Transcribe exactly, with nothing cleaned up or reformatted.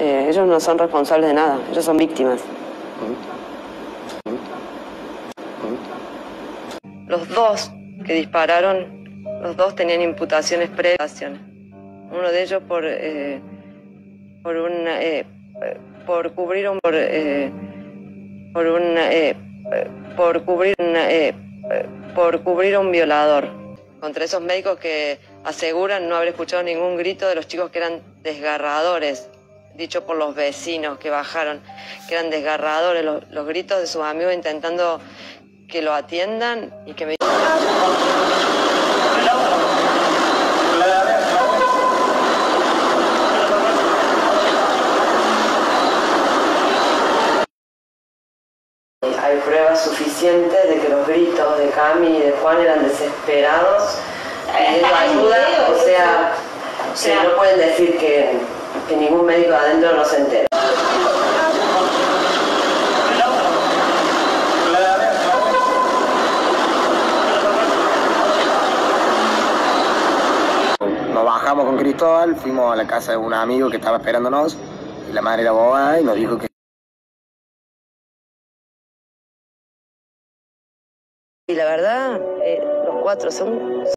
Eh, ellos no son responsables de nada, ellos son víctimas. Los dos que dispararon, los dos tenían imputaciones previas. Uno de ellos por eh, por un eh, por cubrir un por, eh, por un eh, por cubrir un, eh, por cubrir a un violador. Contra esos médicos que aseguran no haber escuchado ningún grito de los chicos que eran desgarradores, dicho por los vecinos que bajaron, que eran desgarradores, los, los gritos de sus amigos intentando que lo atiendan y que me... Hay pruebas suficientes de que los gritos de Cami y de Juan eran desesperados pidiendo ayuda, o sea, o sea, no pueden decir que, que ningún médico de adentro no se entera. Nos bajamos con Cristóbal, fuimos a la casa de un amigo que estaba esperándonos y la madre era abogada y nos dijo que... Y la verdad, eh, los cuatro son...